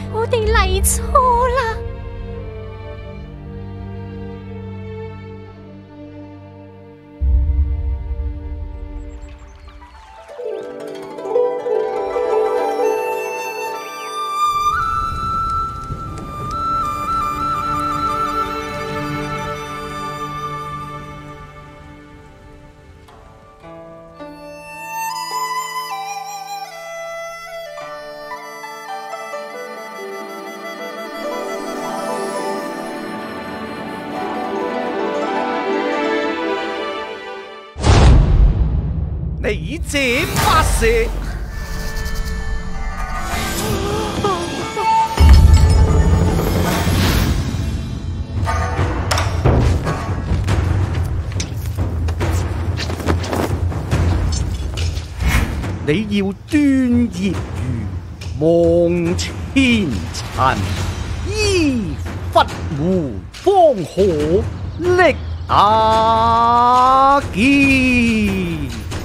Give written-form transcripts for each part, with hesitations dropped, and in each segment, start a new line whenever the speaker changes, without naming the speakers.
我哋嚟錯啦。
你这发射，你要端葉如望前塵，依忽湖方可力打劍。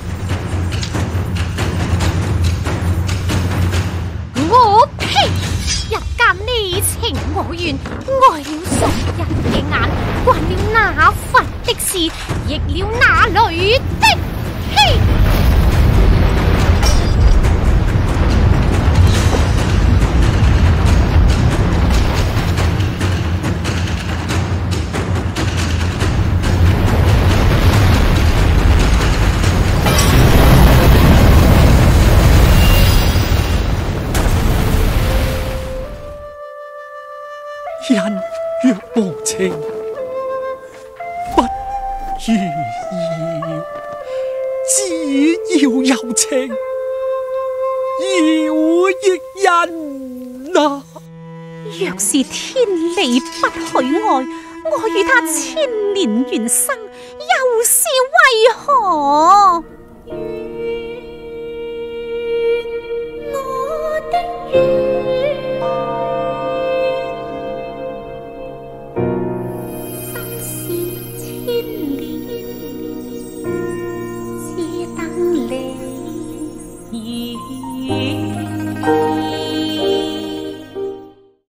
我呸！人間呢情我願，愛了熟人嘅眼，慣了那佛的事，逆了那女的氣。
人若無情，不如要；只要有情，要亦人啊！
若是天理不許愛，我與他千年緣生，又是為何？